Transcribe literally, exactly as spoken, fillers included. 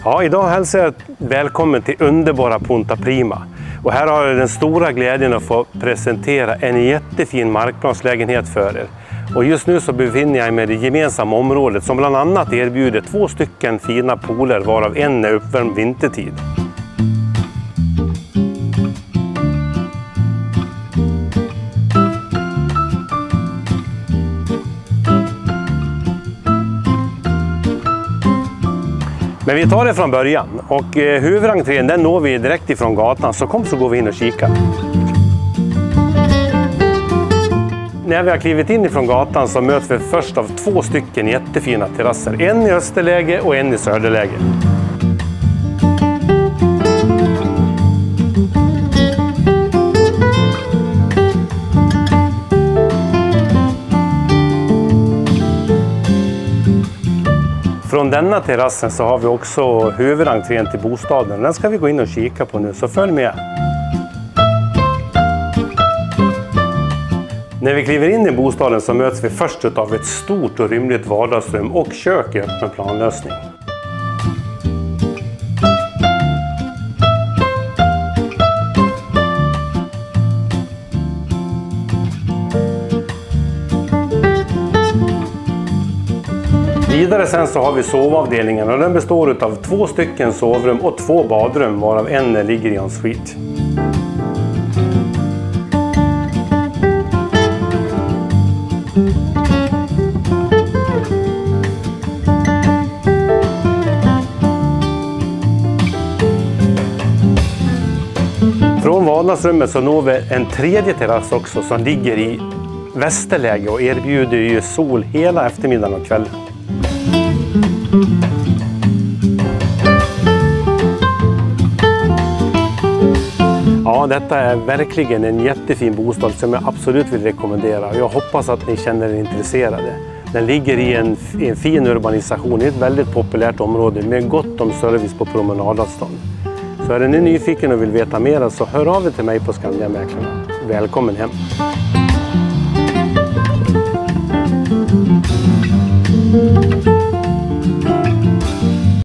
Ja, idag hälsar jag välkommen till underbara Punta Prima. Och här har jag den stora glädjen att få presentera en jättefin markplanslägenhet för er. Och just nu så befinner jag mig i det gemensamma området som bland annat erbjuder två stycken fina pooler varav en är uppvärmd vintertid. Men vi tar det från början och eh, huvudentrén den når vi direkt ifrån gatan, så kom så går vi in och kika. När vi har klivit in ifrån gatan så möts vi först av två stycken jättefina terrasser. En i österläge och en i söderläge. Från denna terrassen så har vi också huvudentrén till bostaden. Den ska vi gå in och kika på nu, så följ med. När vi kliver in i bostaden så möts vi först av ett stort och rymligt vardagsrum och kök i öppen planlösning. Vidare sen så har vi sovavdelningen och den består av två stycken sovrum och två badrum varav en ligger i en suite. Från vardagsrummet så når vi en tredje terrass också som ligger i västerläge och erbjuder ju sol hela eftermiddagen och kvällen. Ja, detta är verkligen en jättefin bostad som jag absolut vill rekommendera. Jag hoppas att ni känner er intresserade. Den ligger i en, i en fin urbanisation i ett väldigt populärt område med gott om service på promenadavstånd. Så är ni nyfiken och vill veta mer så hör av er till mig på Skandia Mäklarna. Välkommen hem!